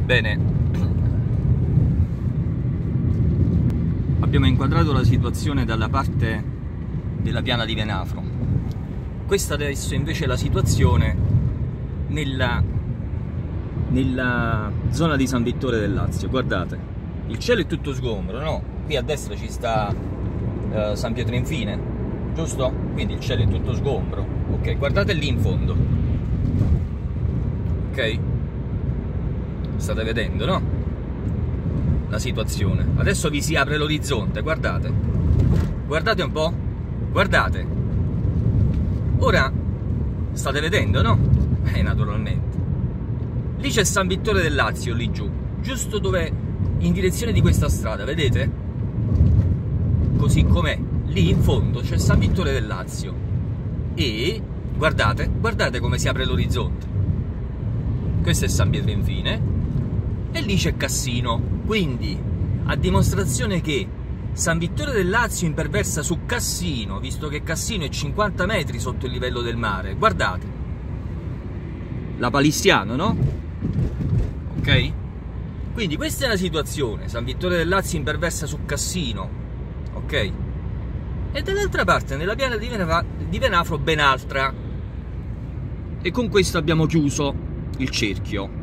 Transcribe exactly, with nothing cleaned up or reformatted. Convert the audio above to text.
Bene, abbiamo inquadrato la situazione dalla parte della piana di Venafro. Questa adesso invece è la situazione nella, nella zona di San Vittore del Lazio. Guardate, il cielo è tutto sgombro, no? Qui a destra ci sta uh, San Pietro Infine, giusto? Quindi il cielo è tutto sgombro. Ok, guardate lì in fondo. Ok? State vedendo, no? La situazione. Adesso vi si apre l'orizzonte, guardate. Guardate un po'. Guardate. Ora state vedendo, no? Eh, naturalmente. Lì c'è San Vittore del Lazio, lì giù. Giusto dove, in direzione di questa strada, vedete? Così com'è. Lì in fondo c'è San Vittore del Lazio. E guardate, guardate come si apre l'orizzonte. Questo è San Pietro Infine. E lì c'è Cassino, quindi a dimostrazione che San Vittore del Lazio imperversa su Cassino, visto che Cassino è cinquanta metri sotto il livello del mare. Guardate, la Palistiano, no? Ok? Quindi questa è la situazione, San Vittore del Lazio imperversa su Cassino, ok? E dall'altra parte, nella piana di, Venaf di Venafro, ben altra. E con questo abbiamo chiuso il cerchio.